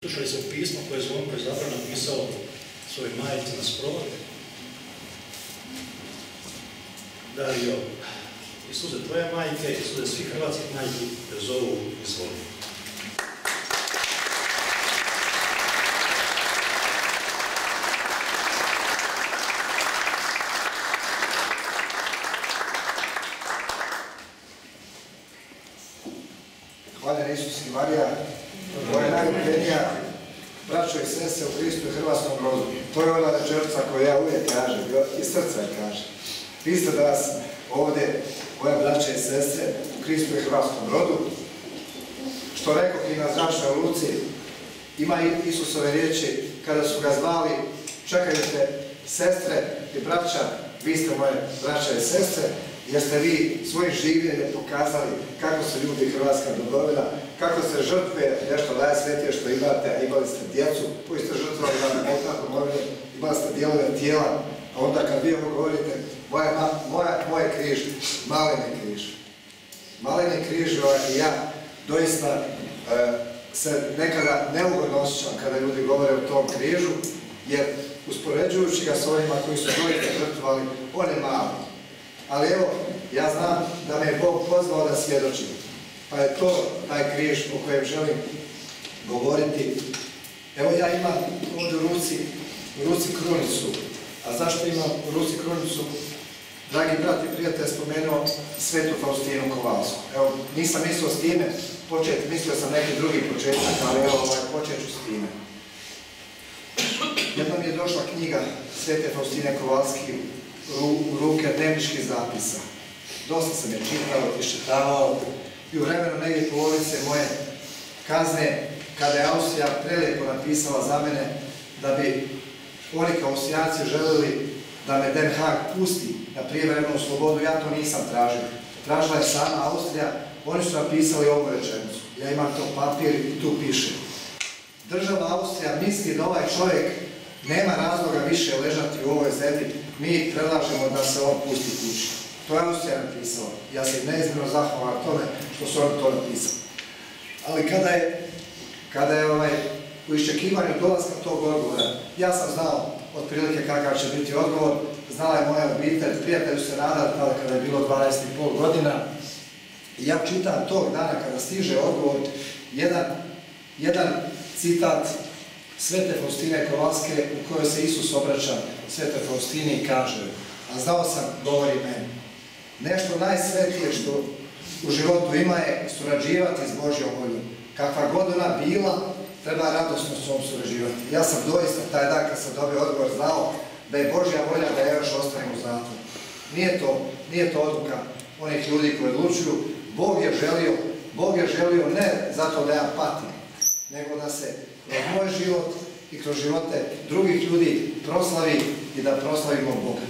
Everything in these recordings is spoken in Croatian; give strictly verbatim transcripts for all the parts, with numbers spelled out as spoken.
Slušali smo pismo koje je Zvonko je zapravo napisao svojoj majici na sprovod. Dario, Isuse, tvoje majke, Isuse, svi hrvatskih majki te zovu izvoli. Hvala Isus i Marija, moja najuljubljenija braćo i sestre u Hristu i Hrvatskom rodu. To je ona rečenica koju ja uvijek kažem, iz srca je kažem. Vi ste danas ovdje, moja braća i sestre, u Hristu i Hrvatskom rodu. Što rekao i na zračnoj luci, ima Isusove riječi kada su ga zvali, čekajte sestre i braća, vi ste moje braća i sestre, jer ste vi svojim življenjem pokazali kako se ljudi Hrvatska dobrovila, kako se žrtve nešto najsvetije što imate, a imali ste djecu koji ste žrtvovali na oltar domovine, imali ste dijelove tijela, a onda kad vi ovo govorite, moja, moja, moje križ, maleni križ. Maleni križ i ja doista e, se nekada neugodno osjećam kada ljudi govore o tom križu, jer uspoređujući ga s ovima koji su doista žrtvovali, on je mali. Ali evo, ja znam da me je Bog pozvao da svjedočim. Pa je to taj križ o kojem želim govoriti. Evo ja imam ovdje u ruci, u ruci krunicu. A zašto imam u ruci krunicu? Dragi brat i prijatelj, spomenuo Svetu Faustinu Kowalsku. Evo, nisam mislio s time početi, mislio sam neki drugi početak, ali evo, ovaj, počet ću s time. Jednom je došla knjiga Svete Faustine Kowalski u ruke dnevničkih zapisa. Dosta sam je čitao, iščitavao i u vremenu negdje polovice moje kazne, kada je Austrija prelijepo napisala za mene da bi oni kao Austrijanci želeli da me Den Haag pusti na prijevremenu slobodu, ja to nisam tražio. Tražila je sama Austrija, oni su napisali ovu rečenicu. Ja imam to papir i tu piše. Država Austrija misli da ovaj čovjek nema razloga više ležati u ovoj zemlji, mi predlažemo da se on pusti kući. To je Austrija napisala. Ja sam neizmjerno zahvalan tome što su oni to napisali. Ali kada je, kada je ovaj, u iščekivanju dolaska tog odgovora, ja sam znao otprilike kakav će biti odgovor, znala je moja obitelj, prijatelju se nadali tada kada je bilo dvanaest i pol godina. I ja čitam tog dana kada stiže odgovor, jedan, jedan citat Svete Faustine Kowalske u kojoj se Isus obraća Svete Faustini i kaže, a znao sam, govori meni, nešto najsvetije što u životu ima je surađivati s Božjom voljom. Kakva god ona bila, treba radosno s njom surađivati. Ja sam doista taj dan kad sam dobio odgovor znao da je Božja volja da ja još ostanem u zatvoru. Nije to, nije to odluka onih ljudi koji odlučuju. Bog je želio, Bog je želio ne zato da ja patim, nego da se kroz moj život i kroz živote drugih ljudi proslavi i da proslavimo Boga.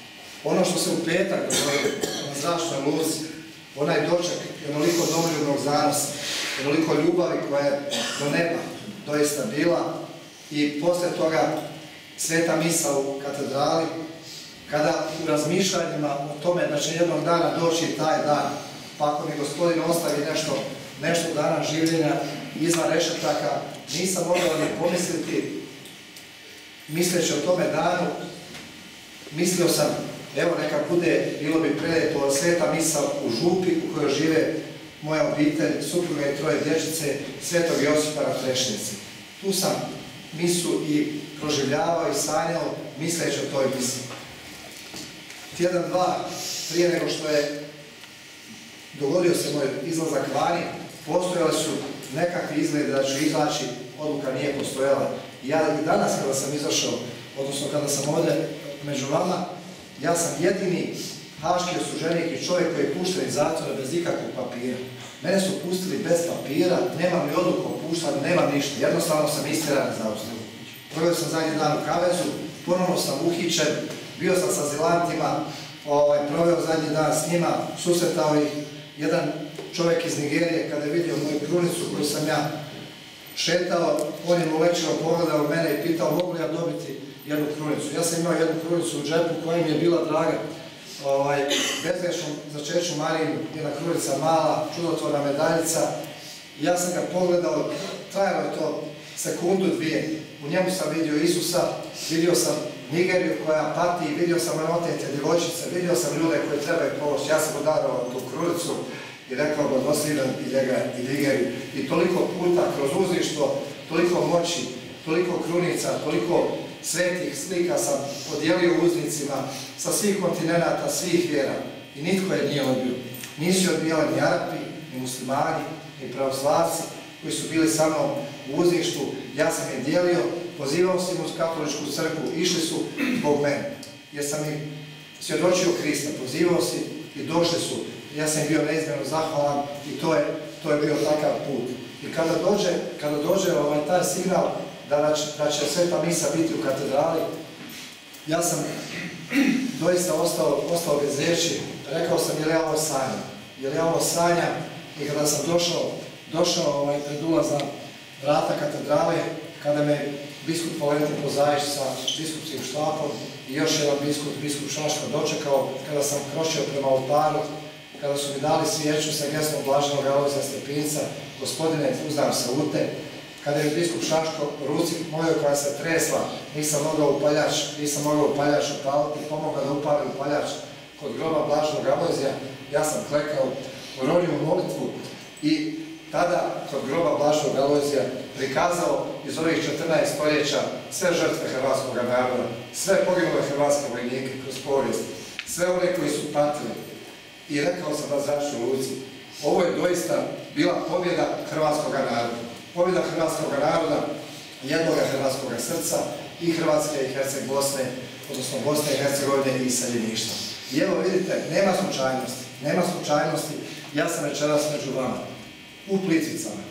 Ono što se u petak dogodilo na zračnoj luci, onaj doček je onoliko domoljubnog zanosa, onoliko ljubavi koja je do neba doista bila i posle toga sveta misa u katedrali, kada u razmišljanjima o tome da će jednog dana doći taj dan, pa ako mi Gospodin ostavi nešto, nešto dana življenja izvan rešetaka, nisam mogao ni pomisliti, misleći o tome danu, mislio sam, evo neka bude, bilo bi prelijepo sveta misa u župi u kojoj žive moja obitelj, supruga i troje dječice, Svetog Josipa na Trešnjici. Tu sam misu i proživljavao i sanjao, misleći o toj misi. Tjedan, dva, prije nego što je dogodio se moj izlazak vani, postojali su nekakvi izgledi da ću izaći, odluka nije postojala. Ja i danas kada sam izašao, odnosno kada sam ovdje među vama, ja sam jedini haški osuđenik i čovjek koji je pušten iz zatvora bez ikakvog papira. Mene su pustili bez papira, nemam ni odluku o puštanju, nemam ništa. Jednostavno sam istjeran iz Austrije. Proveo sam zadnji dan u kavezu, ponovno sam uhićen, bio sam sa azilantima, ovaj, proveo zadnji dan s njima, susretao ih jedan čovjek iz Nigerije kada je vidio moju krunicu koju sam ja šetao, on je mu lečilo pogledao mene i pitao mogu li ja dobiti jednu krunicu. Ja sam imao jednu krunicu u džepu koja mi je bila draga. Ovaj, bezgrešnom začeću Mariju, jedna krunica mala, čudotvorna medaljica. Ja sam ga pogledao, trajalo je to sekundu, dvije. U njemu sam vidio Isusa, vidio sam Nigeriju koja pati, vidio sam otete djevojčice, vidio sam ljude koji trebaju pomoć. Ja sam udarao tu krunicu i rekao blagoslivljen i njega i Nigeriju. I toliko puta kroz uzništvo, toliko moći, toliko krunica, toliko svetih slika sam podijelio uznicima sa svih kontinenata, svih vjera. I nitko je nije odbio. Nisu odbijali ni Arapi, ni muslimani, ni pravoslavci koji su bili sa mnom u uzništvu. Ja sam ih dijelio, pozivao sam im uz katoličku crkvu, išli su zbog mene. Jer sam im svjedočio Krista, pozivao si i došli su. Ja sam im bio neizmjerno zahvalan i to je, to je bio takav put. I kada dođe, kada dođe ovaj, taj signal da će, da će sveta misa biti u katedrali, ja sam doista ostao, ostao bez riječi. Rekao sam, je li ja ovo sanjam? Je li ja ovo sanjam? I kada sam došao, došao ovaj, pred ulaz na vrata katedrale, kada me biskup Valentin Pozaić sa biskupskim štapom i još jedan biskup, biskup Šaško, dočekao, kada sam kročio prema oltaru, kada su mi dali svijeću sa gestom blaženog Alojzija Stepinca, gospodine, uzdam se u te, kada je biskup Šaško u ruci mojoj koja se tresla, nisam mogao upaljač, nisam mogao upaljač upaliti, pomogao da upalim upaljač kod groba blaženog Alojzija, ja sam klekao, uronio molitvu i tada kod groba blaženog Alojzija prikazao iz ovih četrnaest stoljeća sve žrtve hrvatskog naroda, sve poginule hrvatske vojnike kroz povijest, sve one koji su patili. I rekao sam na zračnoj luci, ovo je doista bila pobjeda hrvatskog naroda. Pobjeda hrvatskog naroda, jednoga hrvatskog srca i Hrvatske i Herceg Bosne, odnosno Bosne i Hercegovine i iseljeništva. I evo vidite, nema slučajnosti, nema slučajnosti, ja sam večeras među vama, u Plitvicama.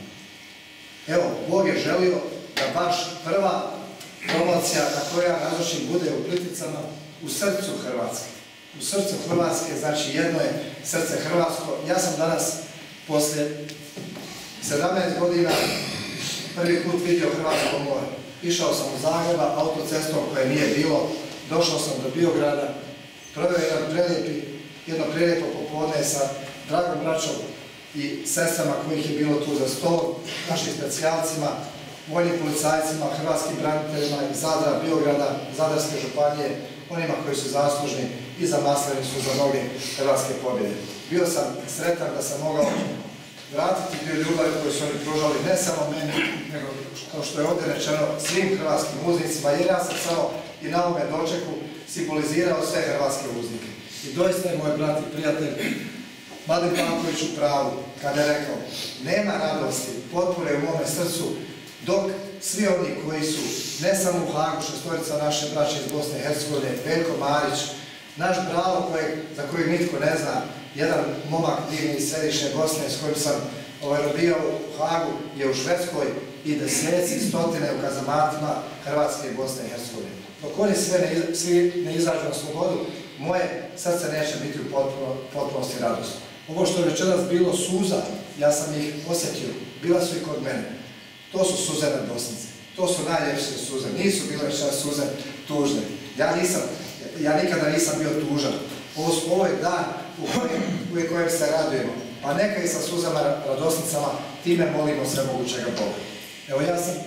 Evo, Bog je želio da baš prva promocija na kojoj ja nazočim bude u Plitvicama, u srcu Hrvatske. U srcu Hrvatske, znači jedno je srce hrvatsko. Ja sam danas, poslije sedamnaest godina, prvi put vidio Hrvatsko more. Išao sam u Zagreba, autocestom koje nije bilo, došao sam do Biograda, proveo jedan prelijepi, jedno prelijepo popodne sa dragom braćom i sestrama kojih je bilo tu za stolom, našim specijalcima, vojnim policajcima, hrvatskim braniteljima iz Zadra, Biograda, Zadarske županije, onima koji su zaslužni i za Maslenicu, za mnoge hrvatske pobjede. Bio sam sretan da sam mogao vratiti dio ljubavi koji su oni pružali ne samo meni, nego, kao što je ovdje rečeno, svim hrvatskim uznicima, jer ja sam samo i na ovome dočeku simbolizirao sve hrvatske uznike. I doista je moj brat i prijatelj Mladen Pavković u pravu kada je rekao, nema radosti, potpore u mome srcu, dok svi oni koji su, ne samo u Hagu, šestorica naše braće iz Bosne i Hercegovine, Veljko Marić, naš Bravo kojeg, za kojeg nitko ne zna, jedan momak divni iz središnje Bosne s kojim sam ovaj, robio u Hagu, je u Švedskoj i deseci, stotine u kazamatima Hrvatske i Bosne i Hercegovine. Dok oni sve ne, svi ne izađu na slobodu, moje srce neće biti u potpuno, potpunosti radosti. Ovo što je večeras bilo suza, ja sam ih osjetio, bila su i kod mene. To su suzene Bosnice, to su najljepše suze, nisu bile večeras suze tužne. Ja nisam, ja nikada nisam bio tužan. Ovo, ovo je dan u kojem, u kojem se radujemo, pa neka i sa suzama radosnicama, time molimo sve mogućega Boga. Evo ja sam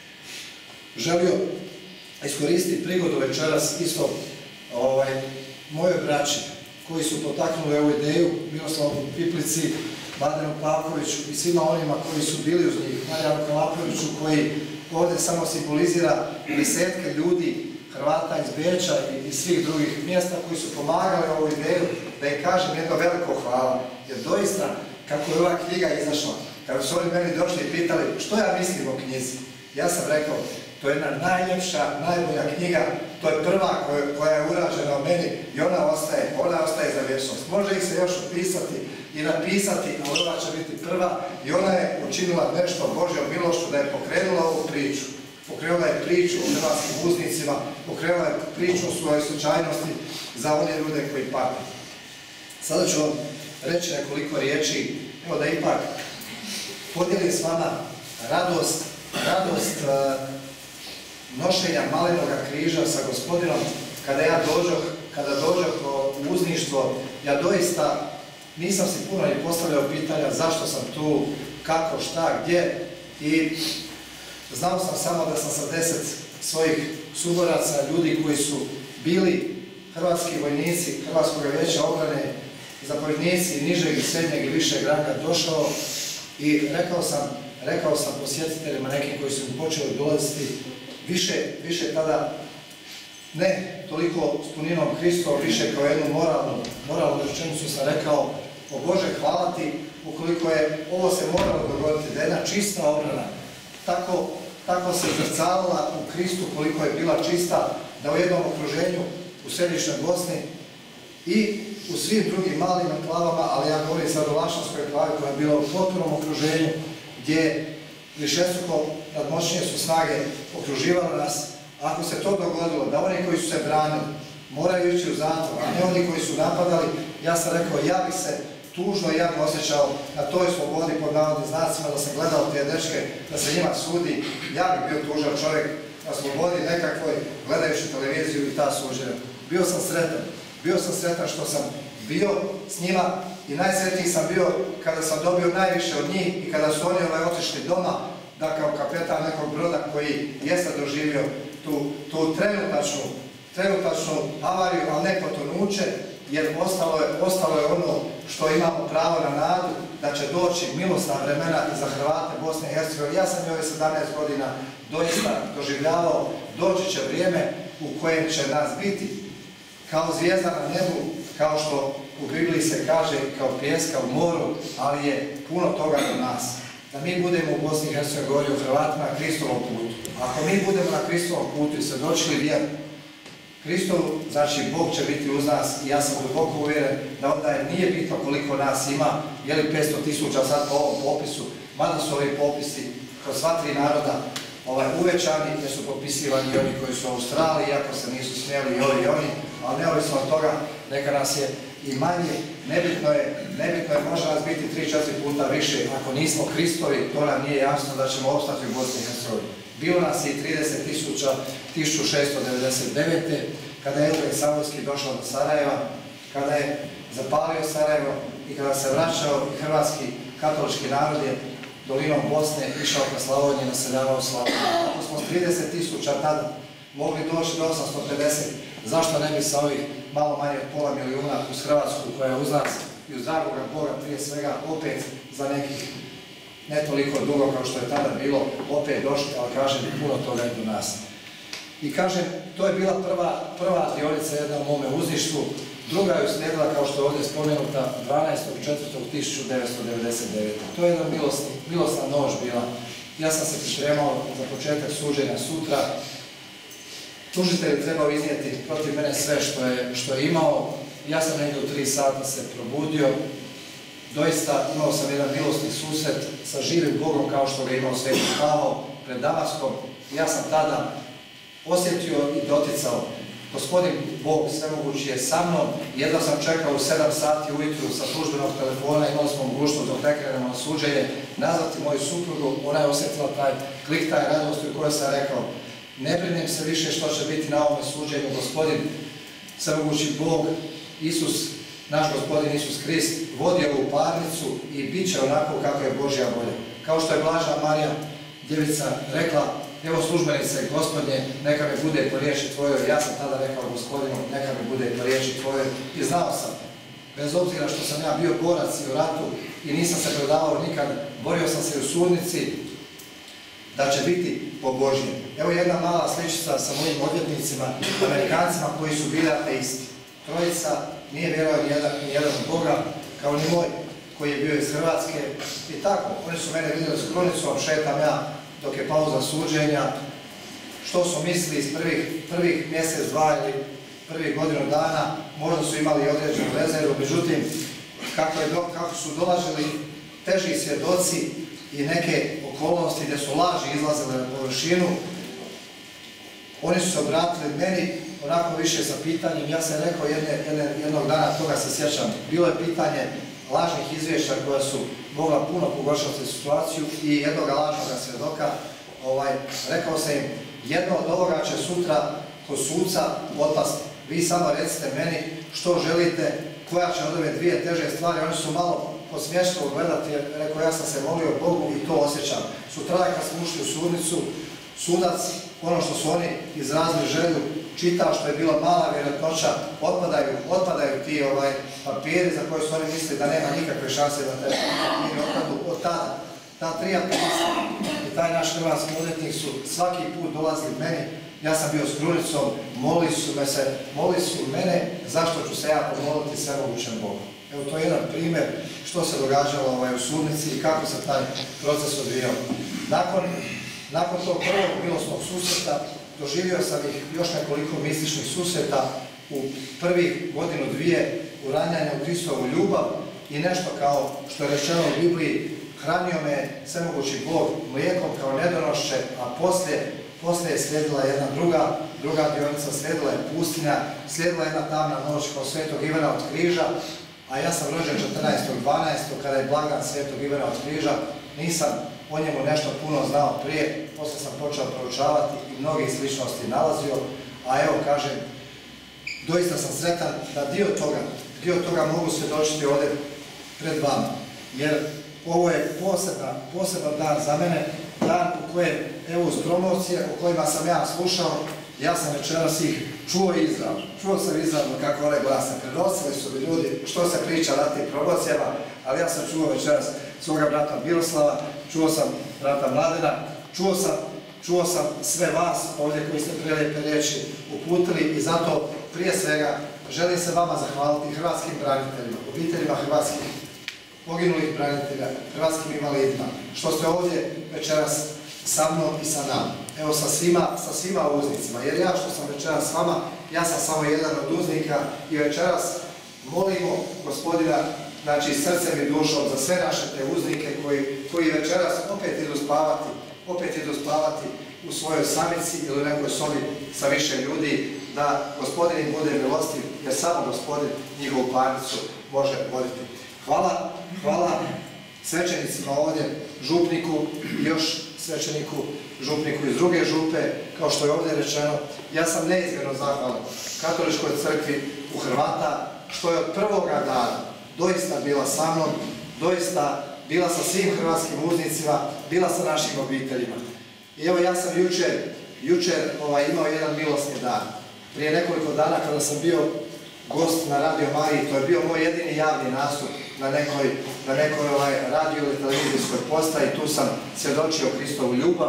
želio iskoristiti prigodu večeras isto ovaj, moje braće koji su potaknuli ovu ideju, Miroslavu Piplici, Mladenu Pavkoviću i svima onima koji su bili uz njih, Marijanu Kalapoviću koji ovdje samo simbolizira desetke ljudi, Hrvata iz Beča i, i svih drugih mjesta koji su pomagali ovu ideju, da im kažem jedno veliko hvala. Jer doista, kako je ova knjiga izašla, kada su oni meni došli i pitali što ja mislim o knjizi, ja sam rekao, to je jedna najljepša, najbolja knjiga, to je prva koja, koja je urađena o meni i ona ostaje, ona ostaje za vječnost. Može ih se još upisati i napisati, ali ona će biti prva i ona je učinila nešto Božjom milošću da je pokrenula ovu priču. Pokrenula je priču o hrvatskim uznicima, pokrenula je priču o svojoj slučajnosti za one ljude koji pate. Sada ću vam reći nekoliko riječi, evo da ipak podijelim s vama radost, radost uh, nošenja malenoga križa sa Gospodinom. Kada ja dođoh, kada dođoh u uzništvo, ja doista nisam si puno ni postavljao pitanja zašto sam tu, kako, šta, gdje. I Znao sam samo da sam sa deset svojih suboraca, ljudi koji su bili hrvatski vojnici Hrvatskog vijeća obrane, zapovjednici nižeg i srednjeg i višeg ranga došao i rekao sam, rekao sam posjetiteljima nekim koji su mi počeli dolaziti, više, više tada ne toliko s puninom Hristovom, više kao jednu moralnu, moralnu rečenicu sam rekao: o Bože, hvala ti, ukoliko je ovo se moralo dogoditi, da je jedna čista obrana, tako, tako se zrcalila u Hristu koliko je bila čista, da u jednom okruženju u središnjoj Bosni i u svim drugim malim enklavama, ali ja govorim sad o Lašćanskoj enklavi koja je bila u potpunom okruženju, gdje višestruko nadmoćnije su snage okruživale nas. Ako se to dogodilo, da oni koji su se branili moraju ići u zatvor, a ne oni koji su napadali, ja sam rekao, ja bih se tužno i jadno osjećao na toj slobodi pod navodnim znacima, da sam gledao te dečke, da se njima sudi, ja bih bio tužan čovjek na slobodi nekakvoj, gledajući televiziju i ta suđenja. Bio sam sretan, bio sam sretan što sam bio s njima i najsretniji sam bio kada sam dobio najviše od njih i kada su oni ovaj otišli doma, da kao kapetan nekog broda koji jeste doživio tu, tu trenutačnu, trenutačnu avariju, ali ne potonuće, jer ostalo je, ostalo je ono što imamo pravo na nadu, da će doći milosna vremena i za Hrvate Bosne i Hercegovine. Ja sam i ovih sedamnaest godina doista doživljavao, doći će vrijeme u kojem će nas biti kao zvijezda na nebu, kao što u Bibliji se kaže, kao pijeska u moru, ali je puno toga do nas. Da mi budemo u Bosni i Hercegovini, govori o Hrvatima na Hristovom putu. Ako mi budemo na Hristovom putu i svjedočili vjeru Hristovu, znači Bog će biti uz nas i ja sam duboko uvjeren da onda je nije bitno koliko nas ima, je li petsto tisuća sad po ovom popisu, mada su ovi popisi kod sva tri naroda ovaj, uvećani, jer su popisivani i oni koji su u Australiji, iako se nisu smjeli i ovi i oni, ali neovisno od toga, neka nas je i manje, nebitno je, nebitno je, može nas biti tri četiri puta više, ako nismo Hristovi, to nam nije jasno da ćemo opstati u Bosni i Hercegovini. Bilo nas je trideset tisuća tisuću šesto devedeset devete. kada je Eugej Savorski došao do Sarajeva, kada je zapalio Sarajevo i kada se vraćao i hrvatski katolički narod je dolinom Bosne išao ka Slavoniji i naseljavao Slavoniju. Ako smo s trideset tisuća tada mogli doći do osamsto pedeset, zašto ne bi sa ovih malo manje od pola milijuna uz Hrvatsku koja je uz nas i uz dragoga Boga prije svega opet za nekih ne toliko dugo kao što je tada bilo, opet došli, ali kažem, puno toga je do nas. I kažem, to je bila prva, prva dionica jedna u mome uzništvu, druga je uslijedila, kao što je ovdje spomenuta, dvanaestog četvrtog tisuću devetsto devedeset devete. To je jedna milosna, milosna noć bila. Ja sam se pripremao za početak suđenja sutra. Tužitelj je trebao iznijeti protiv mene sve što je, što je imao. Ja sam negdje u tri sata se probudio. Doista imao sam jedan milosni susret sa živim Bogom kao što ga imao Sveti Pavao pred Damaskom. Ja sam tada osjetio i doticao. Gospodin Bog svemogući je sa mnom. Jedno sam čekao u sedam sati ujutru sa službenog telefona, imali smo mogućnost dok ne krenemo na suđenje, nazvati moju suprugu. Ona je osjetila taj klik, taj radost u kojoj sam rekao: ne brinem se više što će biti na ovome suđenju. Gospodin svemogući Bog, Isus, naš Gospodin Isus Krist, vodi ovu parnicu i bit će onako kako je Božja volja. Kao što je Blaža Marija, djevica, rekla: evo službenice Gospodnje, neka mi bude po riječi tvojoj. Ja sam tada rekao Gospodinu, neka mi bude po riječi tvojoj. I znao sam, bez obzira što sam ja bio borac i u ratu i nisam se predavao nikad, borio sam se u sudnici, da će biti po Božjem. Evo jedna mala sličica sa mojim odvjetnicima, Amerikancima koji su bili ateisti. Trojica nije vjerovao ni jedan, ni jedan od Boga, kao ni moj koji je bio iz Hrvatske. I tako, oni su mene vidjeli s krunicom, šetam ja dok je pauza suđenja, što su mislili iz prvih, prvih mjesec, dva ili prvih godinu dana, možda su imali određenu rezervu, međutim, kako, je do, kako su dolazili teži svjedoci i neke okolnosti gdje su laži izlazile na površinu, oni su se obratili meni onako više sa pitanjem. Ja sam rekao jedne, jedne, jednog dana, toga se sjećam, bilo je pitanje lažnih izvješća koja su mogla puno pogoršati situaciju i jednog lažnog svjedoka. Ovaj, rekao sam im, jedno od ovoga će sutra kod suca otpasti. Vi samo recite meni što želite, koja će od ove dvije teže stvari. Oni su malo podsmješno gledati, jer rekao ja sam se molio Bogu i to osjećam. Sutra kad smo ušli u sudnicu, sudac, ono što su oni izrazili želju, čitao što je bila mala vjerojatnoća, otpadaju, otpadaju ti ovaj, papiri za koje su oni mislili da nema nikakve šanse da te papiri otpadu. Od tada, ta tri aktivista i taj naš hrvatski odvjetnik su svaki put dolazili meni, ja sam bio s krunicom, molili su me se, molili su mene zašto ću se ja pomoliti svemogućem Bogu. Evo to je jedan primjer što se događalo ovaj, u sudnici i kako se taj proces odvijao. Nakon, nakon tog prvog milosnog susreta doživio sam ih još nekoliko mističnih susreta u prvih godinu dvije u ranjanju u Hristovu ljubav i nešto kao što je rečeno u Bibliji, hranio me svemogući Bog mlijekom kao nedonošće, a poslije, poslije je slijedila jedna druga, druga dionica, slijedila je pustinja, slijedila jedna tamna noć kao Svetog Ivana od Križa, a ja sam rođen četrnaestog dvanaestog kada je blagdan Svetog Ivana od Križa, nisam o njemu nešto puno znao prije, poslije sam počeo proučavati i mnogih sličnosti nalazio, a evo kažem, doista sam sretan da dio toga, dio toga mogu svjedočiti ovdje pred vama, jer ovo je posebna, poseban dan za mene, dan u kojem, evo uz promocije o kojima sam ja slušao, ja sam večeras ih čuo izravno, čuo sam izravno kako one glase, prenosili su mi ljudi što se priča na tim promocijama, ali ja sam čuo večeras svoga brata Miroslava, čuo sam brata Mladena, čuo sam, čuo sam sve vas ovdje koji ste prelijepe riječi uputili i zato prije svega želim se vama zahvaliti hrvatskim braniteljima, obiteljima hrvatskih poginulih branitelja, hrvatskim invalidima, što ste ovdje večeras sa mnom i sa nama. Evo sa svima, sa svima uznicima, jer ja što sam večeras s vama, ja sam samo jedan od uznika i večeras molimo Gospodina, znači srcem i dušom za sve naše te uznike koji, koji večeras opet idu spavati, opet idu spavati u svojoj samici ili u nekoj sobi sa više ljudi, da Gospodin im bude milostiv, jer samo Gospodin njihovu parnicu može voditi. Hvala, hvala svećenicima ovdje, župniku i još svećeniku, župniku iz druge župe, kao što je ovdje rečeno. Ja sam neizmjerno zahvalan Katoličkoj crkvi u Hrvata, što je od prvoga dana doista bila sa mnom, doista bila sa svim hrvatskim uznicima, bila sa našim obiteljima. I evo ja sam jučer, jučer ovaj, imao jedan milosni dan. Prije nekoliko dana kada sam bio gost na Radio Mariji, to je bio moj jedini javni nastup na nekoj, na nekoj ovaj, radio ili televizijskoj postaji, tu sam svjedočio Hristovu ljubav.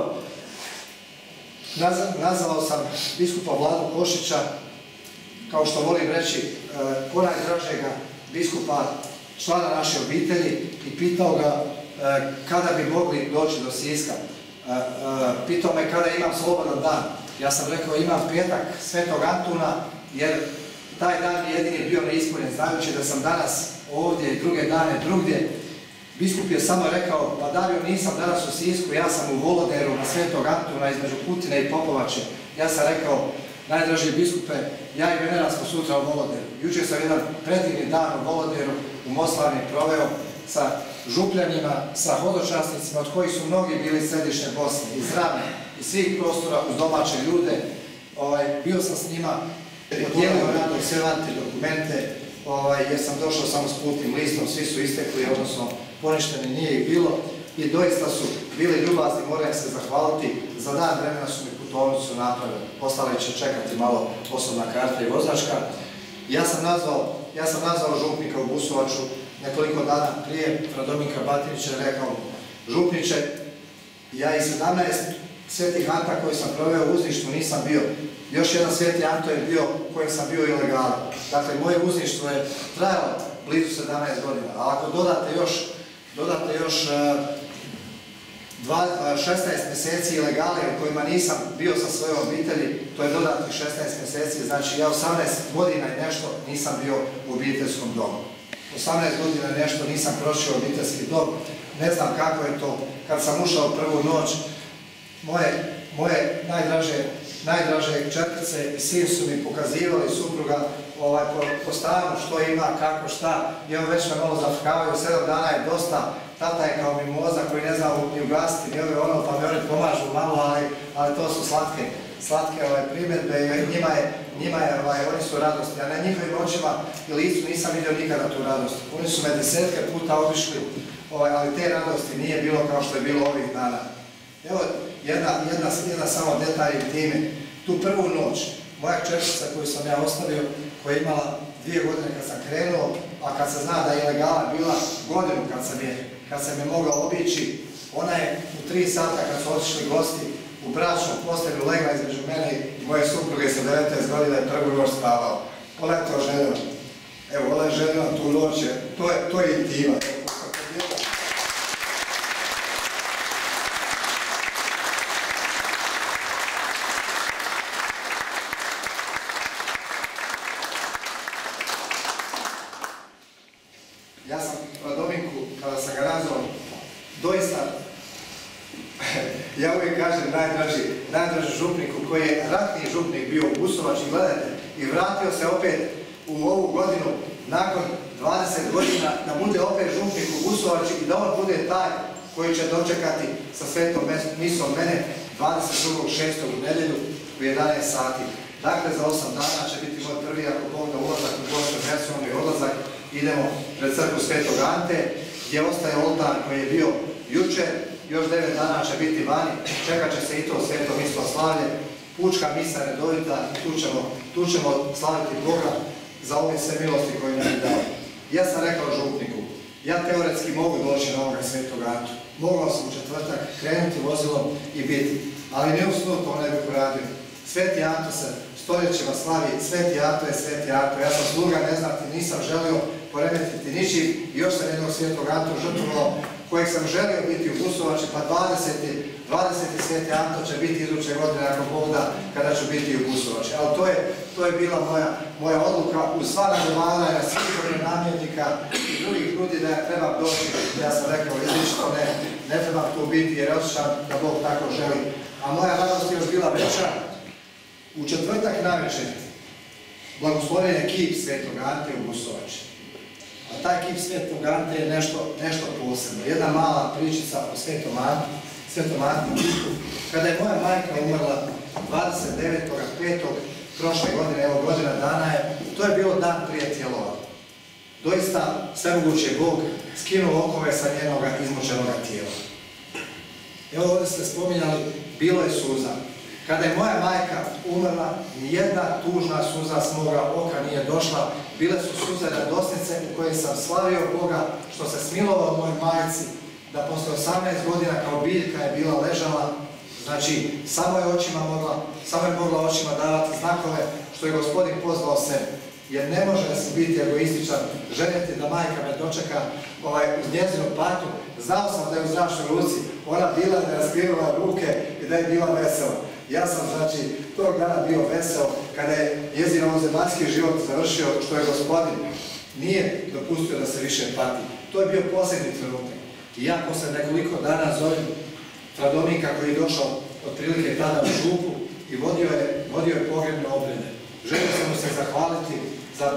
Naz, nazvao sam biskupa Vladu Košića, kao što volim reći, e, ponajdražega biskupa, člana naše obitelji, i pitao ga e, kada bi mogli doći do Siska. E, e, pitao me kada imam slobodan dan. Ja sam rekao imam petak Svetog Antuna, jer taj dan je jedini bio neispunjen, znajući da sam danas ovdje i druge dane drugdje. Biskup je samo rekao, pa Dario, nisam danas u Sisku, ja sam u Voloderu na Svetog Antuna između Kutine i Popovače. Ja sam rekao, najdraži biskupe, ja i Venera smo sutra u Voloderu. Jučer sam jedan predivni dan u Voloderu u Moslavni proveo sa župljanima, sa hodočasnicima, od kojih su mnogi bili središnje Bosne, iz Ravne, iz svih prostora, uz domaće ljude. Ovaj, bio sam s njima, podijelio radom sve dokumente, ovaj, jer sam došao samo s putnim listom, svi su istekli, odnosno poništeni nije ih bilo i doista su bili ljubazni, moram se zahvaliti, za dan vremena su mi putovnicu napravili, ostale će čekati malo osobna karta i vozačka. Ja sam nazvao, ja sam nazvao župnika u Busovaču nekoliko dana prije, Radominka Batinića je rekao, župniče, ja i sedamnaest svetih Anta koji sam proveo u uzništvu nisam bio. Još jedan sveti Anto je bio u kojem sam bio ilegalan. Dakle, moje uzništvo je trajalo blizu sedamnaest godina, a ako dodate još, dodate još šesnaest mjeseci ilegale u kojima nisam bio sa svojom obitelji, to je dodatnih šesnaest mjeseci, znači ja osamnaest godina i nešto nisam bio u obiteljskom domu. osamnaest godina i nešto nisam prošao obiteljski dom, ne znam kako je to. Kad sam ušao prvu noć, moje, moje najdraže, najdraže čerkice i sin su mi pokazivali, supruga, ovaj, po, po stanu što ima, kako, šta, i on već me malo zafrkavaju, sedam dana je dosta, tata je kao mimoza koji ne zna ni ugasiti, ni ove ono, pa mi oni pomažu malo, ali, ali to su slatke, slatke ovaj, primjedbe i njima je, njima je ovaj, oni su radosti, a na njihovim očima i licu nisam vidio nikada tu radost. Oni su me desetke puta obišli, ovaj, ali te radosti nije bilo kao što je bilo ovih dana. Evo, jedna, jedna, jedna samo detalj time. Tu prvu noć, moja čerčica koju sam ja ostavio, koja je imala dvije godine kad sam krenuo, a kad se zna da je ilegala bila godinu kad sam je, kad sam je mogao obići, ona je u tri sata kad su otišli gosti u bračnu postelju legla između mene i moje supruge sa devetnaest godina i prvu noć spavao. Ona je to željela. Evo, ona je željela tu noć, to je, to je intima. Ja sam Radovinku, kada sam ga nazvao, doista, ja uvijek kažem najdraži, najdraži župniku koji je ratni župnik bio u Busovači, gledajte, i vratio se opet u ovu godinu, nakon dvadeset godina, da bude opet župnik u Busovači i da on bude taj koji će dočekati sa svetom misom mene dvadeset drugog šestog u nedjelju u jedanaest sati. Dakle, za osam dana će biti moj prvi, ako Bog da ulazak u Bosnu i Hercegovinu odlazak, idemo pred crkvu Svetog Ante, gdje ostaje oltar koji je bio jučer, još devet dana će biti vani, čekat će se i to sveto misto slavlje, pučka misa redovita, tu ćemo, tu ćemo slaviti Boga za ove sve milosti koje nam je dao. Ja sam rekao župniku, ja teoretski mogu doći na ovoga Svetog Antu, mogao sam u četvrtak krenuti vozilom i biti, ali ne u snu to ne bih uradio. Sveti Anto se stoljećima slavi, Sveti Anto je Sveti Anto, ja sam sluga neznati, nisam želio poremetiti ničim i još sam jednog Svetog Antu žrtvovao kojeg sam želio biti u Busovači, pa dvadeseti, dvadeseti Sveti Anto će biti iduće godine ako Bog da, kada ću biti u Busovači. Ali to je, to je bila moja, moja odluka uz sva nagovaranja svih namjernika i drugih ljudi da ja trebam doći. Ja sam rekao, izlično ne, ne trebam tu biti jer osjećam da Bog tako želi. A moja radost je još bila veća. U četvrtak navečer blagoslovljen je kip Svetog Ante u Busovači. A taj kip Svetog Ante je nešto, nešto posebno. Jedna mala pričica o Svetom Anti, Svetom Anti kipu. Kada je moja majka umrla dvadeset devetog petog prošle godine, evo godina dana je, to je bilo dan prije tijelova. Doista svemogući je Bog skinuo okove sa njenoga izmučenoga tijela. Evo ovdje ste spominjali, bilo je suza. Kada je moja majka umrla, nijedna tužna suza s moga oka nije došla. Bile su suze radosnice u koje sam slavio Boga što se smilovao mojoj majci, da posle osamnaest godina kao biljka je bila ležala, znači samo je očima mogla, samo je mogla očima davati znakove što je Gospodin pozvao sebe. Jer ne može da se biti egoističan, željeti da majka me dočeka ovaj, uz njezinu patu. Znao sam da je u zračnoj ruci, ona bila da je raskrivala ruke i da je bila vesela. Ja sam, znači, tog dana bio vesel kada je njezin ovozemaljski život završio, što je Gospodin nije dopustio da se više pati. To je bio posljednji trenutak. I ja posle nekoliko dana zovem Radovinka koji je došao otprilike tada u župu i vodio je, vodio je pogrebne obrede. Želio sam mu se zahvaliti za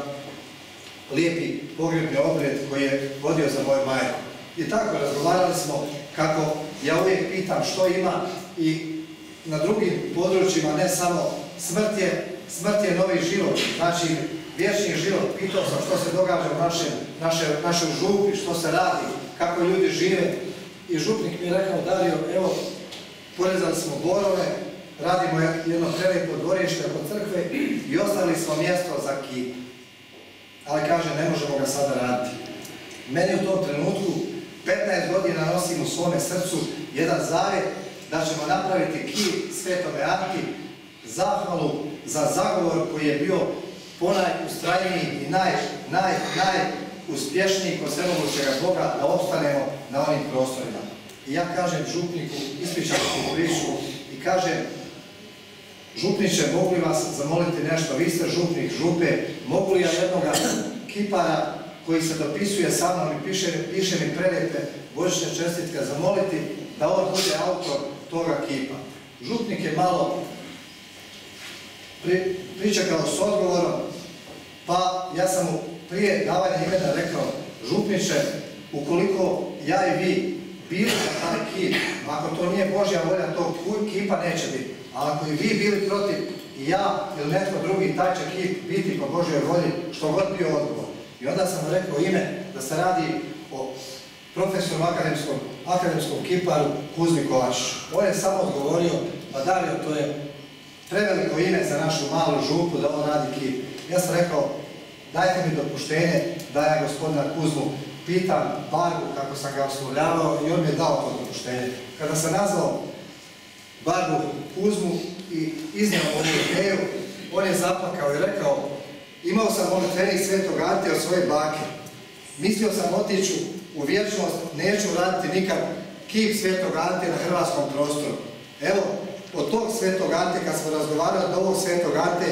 lijepi pogrebni obred koji je vodio za moju majku. I tako razgovarali smo kako ja uvijek pitam što ima i na drugim područjima, ne samo smrt je, smrt je novi život, znači vječni život. Pitao sam što se događa u našem, naše, našoj župi, što se radi, kako ljudi žive. I župnik mi je rekao, Dario, evo, porezali smo borove, radimo jedno prelijepo dvorište oko crkve i ostavili smo mjesto za kip. Ali kaže, ne možemo ga sada raditi. Meni u tom trenutku petnaest godina nosim u svome srcu jedan zavjet da ćemo napraviti kip Svetome Anti, zahvalu za zagovor koji je bio ponajustrajniji i naj, naj, najuspješniji kod svemogućega Boga da opstanemo na onim prostorima. I ja kažem župniku, ispričam tu priču i kažem, župniče, mogu li vas zamoliti nešto? Vi ste župnik župe, mogu li ja jednoga kipara koji se dopisuje sa mnom i piše, piše mi prelijepe božićne čestitke zamoliti da on bude autor toga kipa. Župnik je malo pri, pričekao s odgovorom, pa ja sam mu prije davanja imena rekao, župniče, ukoliko ja i vi bili za taj kip, ako to nije Božja volja, tog kipa neće biti. A ako i vi bili protiv, i ja ili netko drugi, taj će kip biti po Božjoj volji, što god bio odgovor. I onda sam mu rekao ime da se radi o profesoru akademskom, akademskom kiparu Kuzmi Kovačiću. On je samo odgovorio, pa Dario, to je preveliko ime za našu malu župu da on radi kip. Ja sam rekao, dajte mi dopuštenje da ja gospodina Kuzmu pitam Barbu kako sam ga oslovljavao i on mi je dao to dopuštenje. Kada sam nazvao Barbu Kuzmu i iznio ovu ideju, on je zaplakao i rekao, imao sam molitvenik Svetog Ante od svoje bake. Mislio sam otići u vječnost, neću raditi nikad kip Svetog Ante na hrvatskom prostoru. Evo, od tog Svetog Ante, kad smo razgovarali od ovog Svetog Ante,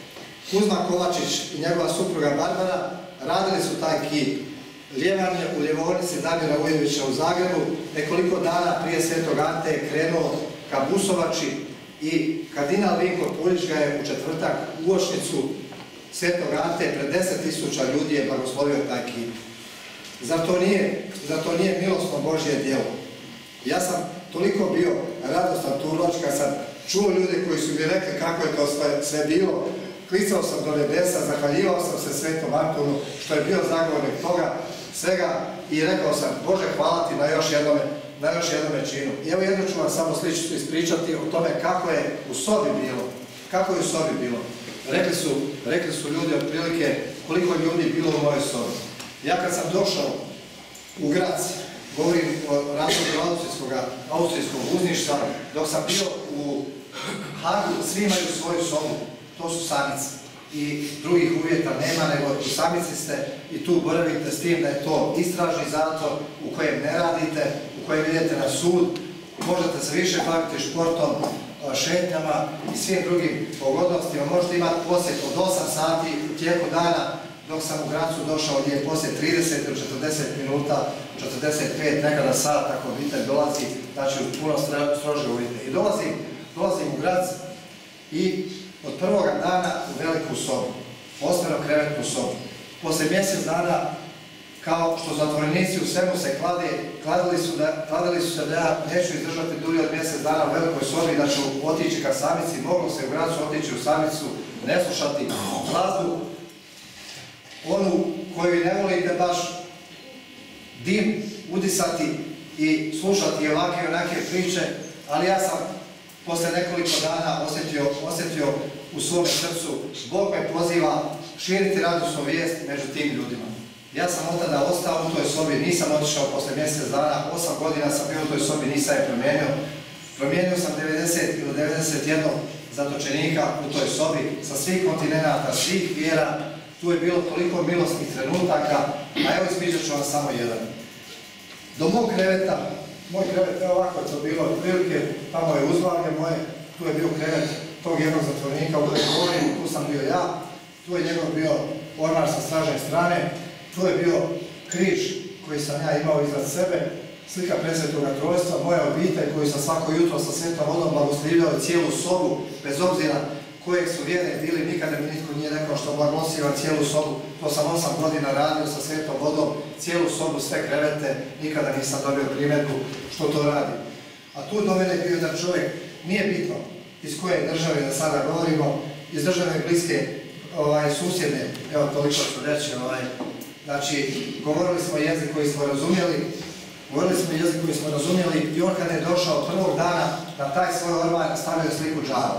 Kuzma Kovačić i njegova supruga Barbara radili su taj kip. Ljevan je u ljevornici Damira Ujevića u Zagrebu, nekoliko dana prije Svetog Ante je krenuo ka Busovači i kardinal Vinko Puljić ga je u četvrtak u uočnicu Svetog Ante pred deset tisuća ljudi je blagoslovio taj kip. Zar to nije, zar to nije milosno Božje djelo? Ja sam toliko bio radostan turoč kad sam čuo ljude koji su mi rekli kako je to sve, sve bilo. Klicao sam do nebesa, zahvaljivao sam se Svetom Antonu što je bio zagovornik toga svega i rekao sam, Bože, hvala ti na još jednome, na još jednome činu. I evo jedno ću vam samo sličicu ispričati o tome kako je u sobi bilo. Kako je u sobi bilo. Rekli su, rekli su ljudi otprilike koliko je ljudi bilo u mojoj sobi. Ja kad sam došao u Grac, govorim o razvoju austrijskog uzništva, dok sam bio u Hagu, svi imaju svoju sobu. To su samice. I drugih uvjeta nema, nego u samici ste i tu boravite s tim da je to istražni zatvor u kojem ne radite, u kojem idete na sud, možete se više baviti športom, šetnjama i svim drugim pogodnostima. Možete imati posjet od osam sati u tijeku dana, dok sam u Gracu došao gdje je posjet trideset ili četrdeset minuta, četrdeset pet, nekada sat, ako obitelj dolazi, znači u puno strože uvjete. I dolazim, dolazim u Grac i od prvoga dana u veliku sobu, osmero krevetnu sobu. Poslije mjesec dana, kao što zatvorenici u svemu se klade, kladili su, da, kladili su se da ja neću izdržati dulje od mjesec dana u velikoj sobi, da ću otići ka samici, moglo se u Gracu otići u samicu, ne slušati glazbu, onu koju ne volite baš, dim udisati i slušati ovakve i onake priče, ali ja sam posle nekoliko dana osjetio, osjetio u svome srcu, Bog me poziva širiti radosnu vijest među tim ljudima. Ja sam od tada ostao u toj sobi, nisam otišao posle mjesec dana, osam godina sam bio u toj sobi, nisam je promijenio. Promijenio sam devedeset ili devedeset jedan zatočenika u toj sobi sa svih kontinenta, svih vjera. Tu je bilo toliko milosnih trenutaka, a evo ispričat ću vam samo jedan. Do mog kreveta, moj krevet, evo ovako je to bilo, otprilike, tamo je uzvalje moje, tu je bio krevet tog jednog zatvornika u Govorinu, tu sam bio ja, tu je njegov bio ormar sa stražne strane, tu je bio križ koji sam ja imao iznad sebe, slika presvetoga trojstva, moja obitelj koju sam svako jutro sa svetom vodom blagoslivljao cijelu sobu, bez obzira kojeg su vjerne bili, nikada mi nitko nije rekao što blagoslivljam cijelu sobu, to sam osam godina radio sa svetom vodom, cijelu sobu, sve krevete, nikada nisam dobio primjedbu što to radi. A tu do mene je bio jedan čovjek, nije bitno iz koje države da sada govorimo, iz države bliske ovaj, susjedne, evo toliko ću reći, ovaj, znači govorili smo jezik koji smo razumjeli, govorili smo jezik koji smo razumjeli i on kada je došao prvog dana na taj svoj ormar stavio sliku džava.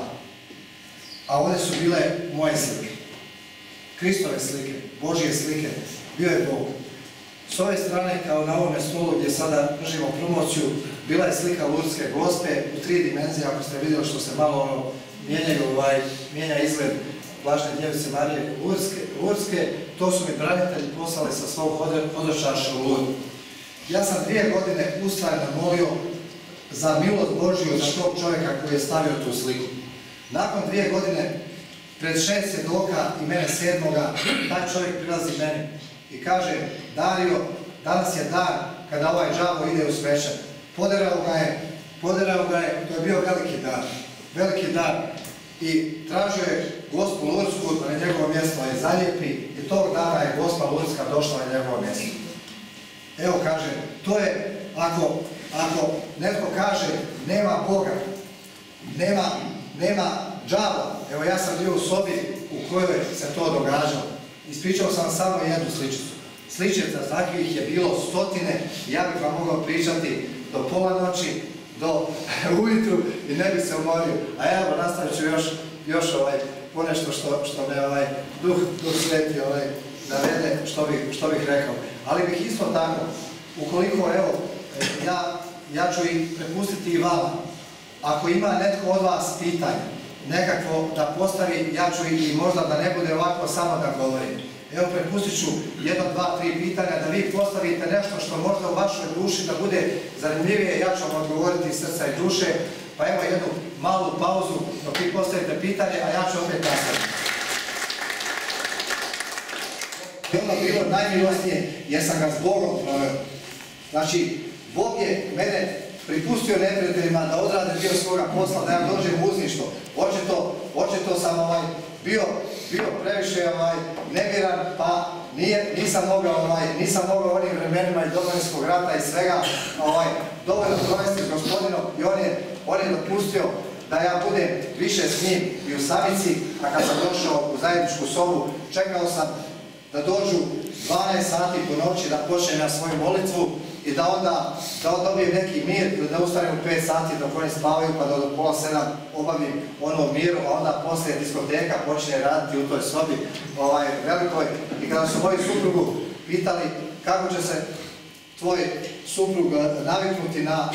A ovdje su bile moje slike, Kristove slike, Božje slike, bio je Bog. S ove strane, kao na ovome stolu gdje sada držimo promociju, bila je slika Lurdske Gospe u tri dimenzije, ako ste vidjeli što se malo ono, mijenjaju, ovaj, mijenja izgled Blažne Djevice Marije Lurdske, Lurdske, to su mi branitelji poslali sa svog hodočaša u Lurdu. Ja sam dvije godine ustrajno molio za milost Božju za tog čovjeka koji je stavio tu sliku. Nakon dvije godine, pred šest svjedoka i mene sedmoga, taj čovjek prilazi meni i kaže, Dario, danas je dan kada ovaj đavo ide u svečan. Poderao ga je, poderao ga je, to je bio veliki dan, veliki dan. I tražio je Gospu Lurdsku da na njegovo mjesto je zalijepi i tog dana je Gospa Lurdska došla na njegovo mjesto. Evo kaže, to je, ako, ako netko kaže nema Boga, nema nema džava. Evo ja sam bio u sobi u kojoj se to događalo. Ispričao sam samo jednu sličicu. Sličica takvih je bilo stotine, ja bih vam mogao pričati do pola noći, do ujutru i ne bi se umorio. A evo nastavit ću još, još ovaj, ponešto što, što me ovaj, duh, duh sveti ovaj, navede što bih, što bih rekao. Ali bih isto tako, ukoliko evo, ja, ja ću i prepustiti i vama, ako ima netko od vas pitanje, nekakvo da postavi, ja ću i možda da ne bude ovako samo da govorim. Evo, prepustit ću jedno, dva, tri pitanja da vi postavite nešto što možda u vašoj duši da bude zanimljivije, ja ću vam odgovoriti iz srca i duše, pa evo jednu malu pauzu dok vi postavite pitanje, a ja ću opet nastaviti. I ono bilo najmilosnije jer sam ga s Bogom proveo. Znači, Bog je mene pripustio neprijateljima da odrade dio svoga posla, da ja dođem u uzništvo. Očito, očito sam ovaj, bio, bio previše ovaj, nemiran, pa nije, nisam mogao, ovaj, nisam mogao onim vremenima i Domovinskog rata i svega ovaj, dovoljno provesti s Gospodinom i on je, on je dopustio da ja budem više s njim i u samici, a kad sam došao u zajedničku sobu, čekao sam da dođu dvanaest sati po noći da počnem na svoju molitvu i da onda da dobijem neki mir ili da ustanem u pet sati dok oni spavaju pa da do pola sedam obavim ono miru, a onda poslije diskoteka počne raditi u toj sobi ovaj, velikoj. I kada su moji suprugu pitali kako će se tvoj suprug naviknuti na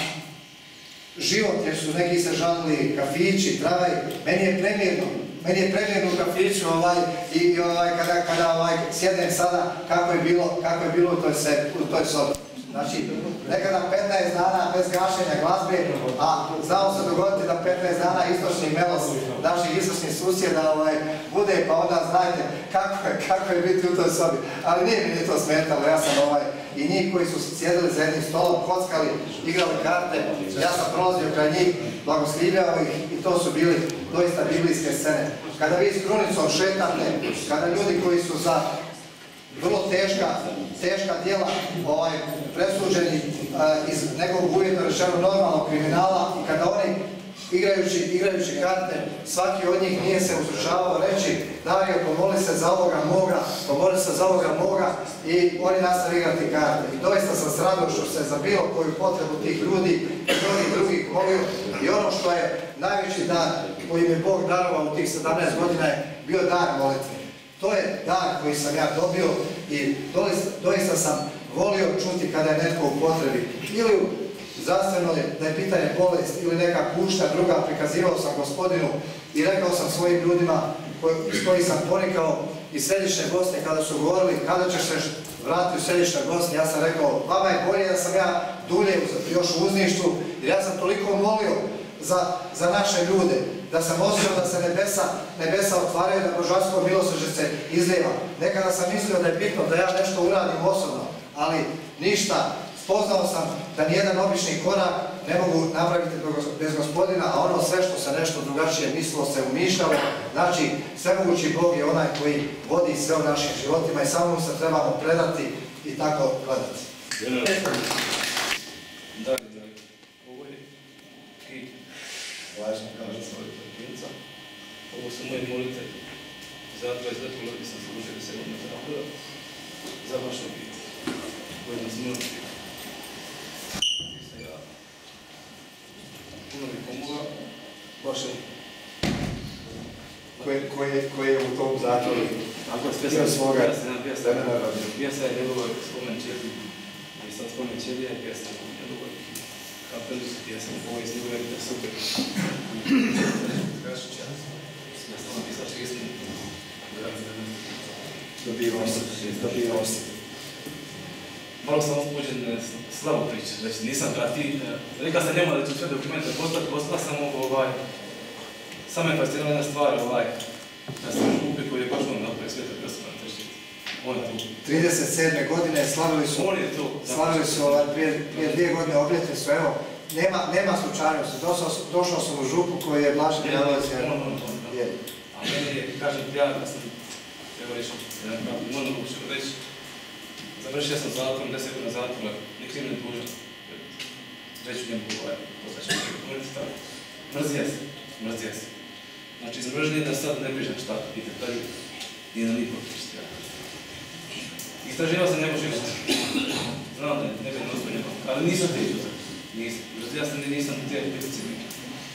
život, jer su neki se žalili kafići, travaj, meni je premijerno. Meni je premirno u kafiću ovaj, i ovaj, kada, kada ovaj, sjednem sada kako je bilo, kako je bilo u toj, se, u toj sobi. Znači, nekada petnaest dana bez gašenja glazbe, a znao se dogoditi da petnaest dana istočni melos naših istočnih susjeda ovaj, bude, pa onda znajte kako je, kako je biti u toj sobi. Ali nije mi ni to smetalo, ja sam ovaj, i njih koji su sjedili za jednim stolom, kockali, igrali karte, ja sam prolazio kraj njih, blagoslivljao ih i to su bili doista biblijske scene. Kada vi s krunicom šetate, kada ljudi koji su za vrlo teška, teška djela ovaj, presuđeni uh, iz nekog uvjetno rečeno normalnog kriminala i kada oni igrajući, igrajući karte, svaki od njih nije se uzdržavao reći Dario, pomoli se za ovoga moga, pomoli se za ovoga moga i oni nastavi igrati karte. I doista sam s radošću se za bilo koju potrebu tih ljudi i drugih drugih molio i ono što je najveći dar koji mi Bog darovao u tih sedamnaest godina je bio dar molitve. To je dar koji sam ja dobio i doista, doista sam volio čuti kada je netko u potrebi. Ili u zdravstvenoj, da je pitanje bolest ili neka kušta druga, prikazivao sam Gospodinu i rekao sam svojim ljudima koji, s kojih sam ponikao iz središnje Bosne kada su govorili kada ćeš se vratiti u središnje Bosne, ja sam rekao vama je bolje da sam ja dulje još u uzništvu jer ja sam toliko molio za, za naše ljude, da sam osjećao da se nebesa, nebesa otvaraju, da božansko milosrđe se izlijeva. Nekada sam mislio da je bitno da ja nešto uradim osobno, ali ništa. Spoznao sam da nijedan obični korak ne mogu napraviti bez Gospodina, a ono sve što se nešto drugačije mislilo se umišljalo. Znači, svemogući Bog je onaj koji vodi sve u našim životima i samo mu se trebamo predati i tako gledati. Da, da, ovo je hit. Važno, kaže svoj princa. Ovo su moje molite. Za dvadeset let molite sam služio da se godina zapravo. Za vašu bit. Godina smrti. Puno mi pomogla. Vašem. Koji je u tom zatvoru? Ako je sve svoga vremena radio. Pjesa je njegova spomen četiri. I sad spomen četiri je pjesa njegova. Kapelicu pjesmu, ovo iz njegove je super. Gašića. Ja sam napisao pjesmu. Dobivao se, dobivao se. Malo sam uzbuđen slavu priču, znači nisam prati, rekao sam njemu da ću sve dokumente postati, postala sam ovaj, samo je fascinala jedna stvar, ovaj, da sam Župi koji je baš on napravio sveta pjesma na tržištu. On je tu. trideset sedme godine slavili su, on je tu. Slavili su ovaj, prije, prije dvije godine obljetnicu, evo, nema, nema slučajnosti, došao, došao sam u Župu koji je Blažen Jalovac. On, on, on, on. A meni je, kažem, ja da sam, evo reći, moram uopće reći, završio sam zatvorom, deset godina zatvora, nikrim ne dužan. Reću njemu ovaj, poznaći, mrzija se, mrzija se. Znači, iz mržnje da sad ne pričam šta i detalji, nije nam niko pričati. Istraživao sam ne može išta. Znam da ne bi nosio, ali nisam te ljudi. Nisam. Zato ja sam nisam te pritice biti.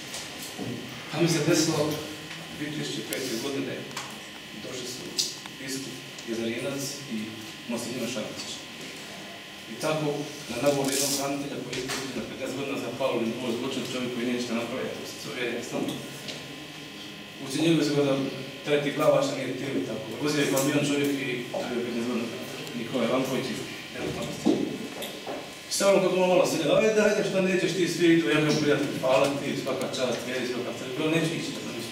A mi se desilo dvije tisuće pete. godine, došli su biskup Jezarinac i monsignor Šarkić. I tako, na nagovor jednog branitelja koji je na petnaest godina zapalili dvoj zločin, čovjek koji nije ništa napravio, to se zove jednostavno. Ucijenili su ga da treti glavaša nije htio i tako. Vozio je kamion čovjek i trebio petnaest godina. Nikolaj Vanković i jednostavnosti. I sve ono kako malo se ne, ajde, ajde, šta nećeš ti svi idu, ja kao prijatelj, hvala ti, svaka čast, vjeri, svaka crkva, neću ići, da sam ići.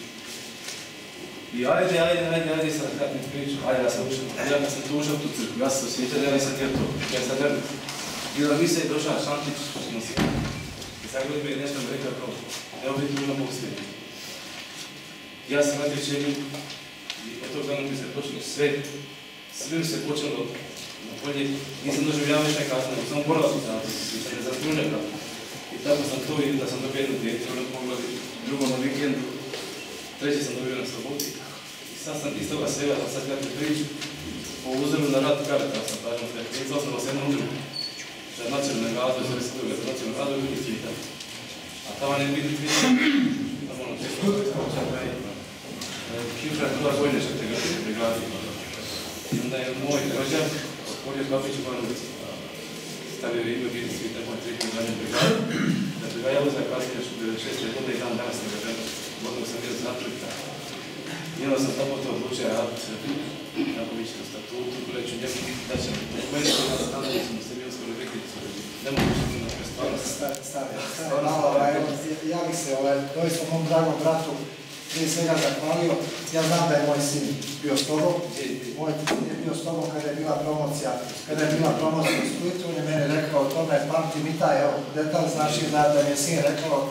I ajde, ajde, ajde, ajde, sad kad mi priču, ajde, ja sam ušao, ja kad sam tu ušao u tu crkvu, ja sam se osjećao da ja nisam htio to, ja sam verno. I da mi se je došao Šantić, što se. I sad god mi je nešto mi rekao kao, evo bi tu na Bog svijetu. Ja sam radio čelju i od tog dana mi se počelo sve, sve mi se počelo na polje, nisam doživljavao više kazne, samo morala sam zato, nisam ne zaslužio kazne. I tako sam to vidio da sam dobio jedno djete, ono pogledi, drugo na vikendu, treće sam dobio na slobodi. I sad sam iz toga svega, da sad kada ti priču, po uzoru na rad karta sam kažem sve, pisao sam vas jednom drugom. Za nacionalne razvoj, sve sluge, za nacionalne razvoj ljudi cvitali. A tamo ne vidi cvitali, tamo ono često da je skočan da je Kifra je bila vojneška tega brigadi. I onda je moj rođak otvorio kafić u Banovici. Stavio je ime vidi svita moj tretji zadnje brigade. Dakle, ga ja uzeo kasnije što devedeset šeste. godine i dan danas ne ga žena. Godinu sam bio zatvori. I onda sam tamo to odlučio raditi kako biće na statutu, reću njemu da će meni što nas stanili smo se bio skoro reklicu. Ne mogu što mi napre stvarno. Stavio, stavio. Ja bih se, doista mom dragom bratu, prije svega zahvalio. Ja znam da je moj sin bio s tobom. Moj sin je bio s tobom kada je bila promocija. Kada je bila promocija u Splitu, on je meni rekao o tome, pamti mi taj, evo, detalj znači da mi je sin rekao,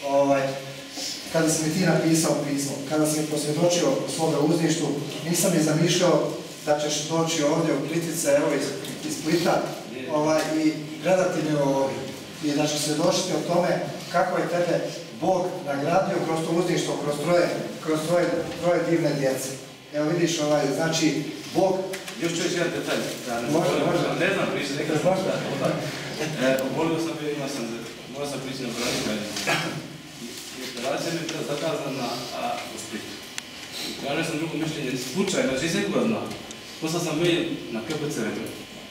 kada si mi ti napisao pismo, kada si mi posvjedočio o svome uzdištu, nisam ni zamišljao da ćeš doći ovdje u Plitvice, evo iz Splita, i gledati me ovdje. I da ćeš svjedočiti o tome kako je tebe Bog nagradio kroz to uzdištvo, kroz troje, kroz troje, troje divne djece. Evo vidiš, znači, Bog... Još čovječ jedan detalj. Može, može. Ne znam pričati, nekad sam možda. Obolio sam bio, imao sam, morao sam pričati na branitelju. I operacija mi je bila zakazana u Splitu. Tražio sam drugo mišljenje, slučajno, znači nisam nikoga zna. Poslao sam mail na K P C Rebro.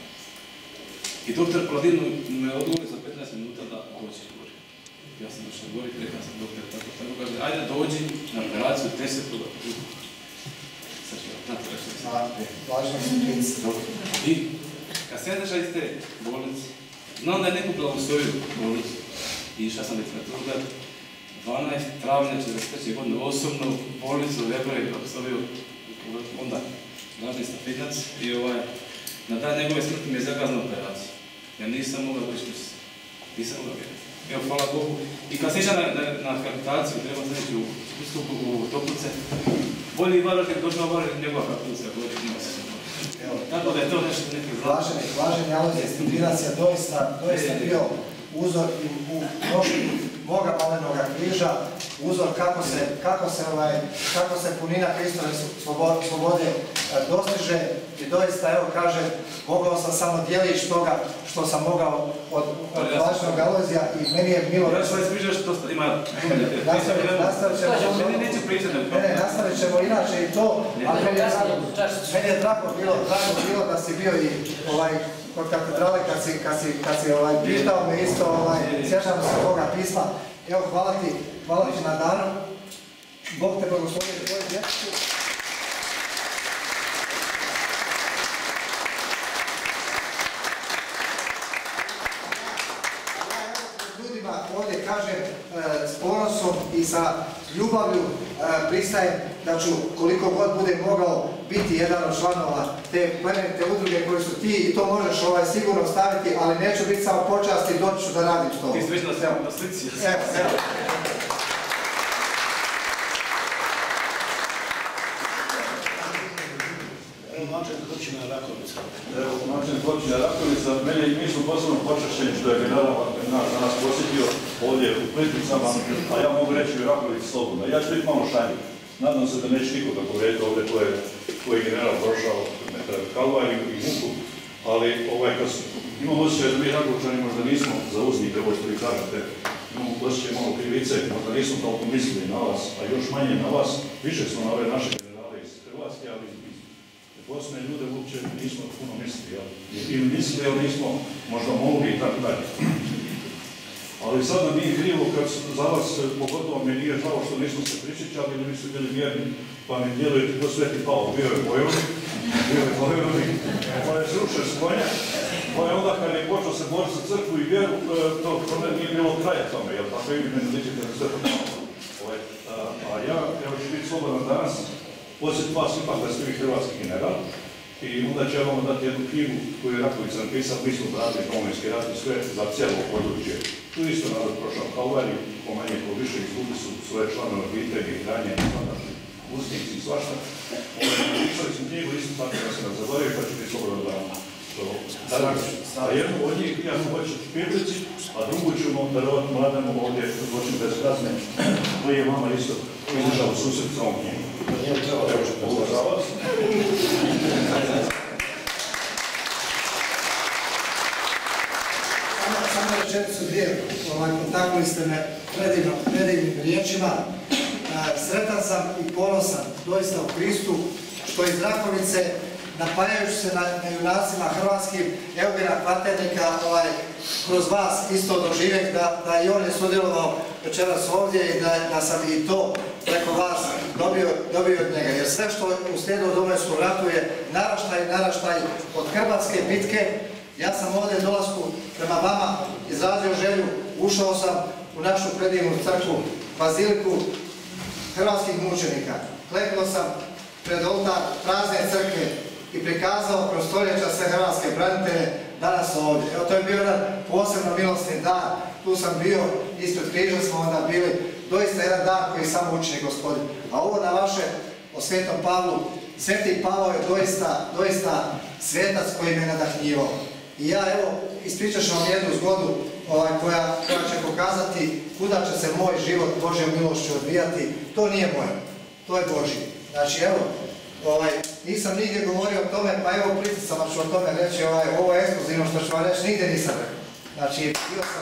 I doktor Paladino me odgovori za petnaest minuta da dođe gore. Ja sam došao gore i rekao sam doktor tako tako kaže, ajde dođi na operaciju desetog druga. Sad ću vam znati što sam. Važno sam princ. I kad sam ja došao iz te bolnice, znam da je neku blagoslovio bolnicu. I išao sam literaturu dvanaestog travnja četrdeset treće. godine osobno bolnicu u Rebro je blagoslovio onda Blaženi Stafinac i ovaj na dan njegove smrti mi je zakazana operacija. Ja nisam mogao doći tu se. Nisam mogao vjerati. Evo, hvala Bogu. I kad sam išao na kapitaciju, trebao sam ići u Spustupu, u Toplice, bolje i Varoš je došao Varoš i njegova kapitacija, bolje imao se. Tako da je to nešto neki Blaženi, Blaženi Alojzije Stepinac je doista bio uzor u nošnju Boga malenoga križa, uzor kako se punina Hristove slobode dostiže i doista, evo kaže, mogao sam samo dijelić toga što sam mogao od Blaženog Alojzija i meni je milo... Ja ću vas pričati što to ima... Nastavit ćemo inače i to, ali meni je drago bilo da si bio i kod katedrale kad si pitao me isto, sjećam se ovoga pisma. Evo, hvala ti na danu. Bog te blagoslovio i tvoje dječicu. Ljudima ovdje kažem s ponosom i sa ljubavlju pristajem da ću koliko god budem mogao biti jedan od članova te plemenite udruge koji su ti i to možeš sigurno staviti, ali neću biti samo počast i doći ću da radim što. Ti si već na slici. Evo, evo. Načelnik općine Rakovica. Evo, načelnik općine Rakovica, meni mi smo posebno počašćeni što je general nas posjetio ovdje u Plitvicama, a ja mogu reći u Rakovici slobodno. Ja ću biti malo šajnik. nadam se da neće nikoga povrediti ovdje koji je general prošao Kalvariju i muku, ali ovaj, kad imamo osjećaj da mi Rakovčani možda nismo za uznike, ovo što vi kažete, imamo osjećaj malo krivice, možda nismo toliko mislili na vas, a još manje na vas, više smo na ove naše generale iz Hrvatske, ali iz Bosne ljude uopće nismo puno mislili, ili mislili, ali nismo možda mogli i tako dalje. Ali sad nam nije krivo kad za vas, pogotovo mi nije žao što nismo se pričećali ili nisu bili vjerni, pa mi djelujete ko Sveti Pavao, bio je bojovnik, bio je bojovnik, pa je srušen s konja, pa je onda kad je počeo se boriti za crkvu i vjeru, to nije bilo kraja tome, jel tako i vi meni ličite na Svetu Pavao. A ja, evo ću biti slobodan danas, posjet vas ipak da ste vi hrvatski general, i onda će vam dati jednu knjigu koju je Raković napisao, mi smo bratili Domovinski rat i sve za cijelo područje. Tu isto narod prošao Kalvariju, po manje po više, izgubili su svoje članove obitelji, hranje, usnici i svašta. Napisali smo knjigu, isto tako da se nas zaboravio, pa ću biti slobodan da danas. A jednu od njih ja ću hoći Pirlici, a drugu ćemo darovati mlademu ovdje zločin bez kazne, koji je mama isto izdržao susret sa ovom knjigom. Ovo za vas. Samo rečenicu dvije, kontaktivali ste me predivnim riječima. Sretan sam i ponosan doista u Kristu što iz Rakovice, napajajući se na junacima hrvatskim, Eugena Kvarternika, kroz vas isto doživjeh da i on je sudjelovao večeras ovdje i da sam i to preko vas dobio od njega. Jer sve što uslijedilo u Domovinskom ratu je naraštaj, naraštaj od Hrvatske bitke. Ja sam ovdje dolasku prema vama izrazio želju, ušao sam u našu predivnu crkvu, baziliku hrvatskih mučenika. Kleknuo sam pred oltar prazne crkve i prikazao kroz stoljeća sve hrvatske branitelje danas ovdje. Evo, to je bio jedan posebno milosni dan. Tu sam bio, ispred križa smo onda bili, doista jedan dan koji samo učini Gospodin. A ovo na vaše o Svetom Pavlu, Sveti Pavao je doista, doista svetac koji me nadahnjivao. I ja, evo, ispričat ću vam jednu zgodu koja će pokazati kuda će se moj život Božjom milošću odvijati. To nije moje, to je Božji. Znači, evo, nisam nigdje govorio o tome, pa evo pritisama ću o tome reći, ovo je ekskluzivno što ću vam reći, nigdje nisam rekao. Znači, bio sam...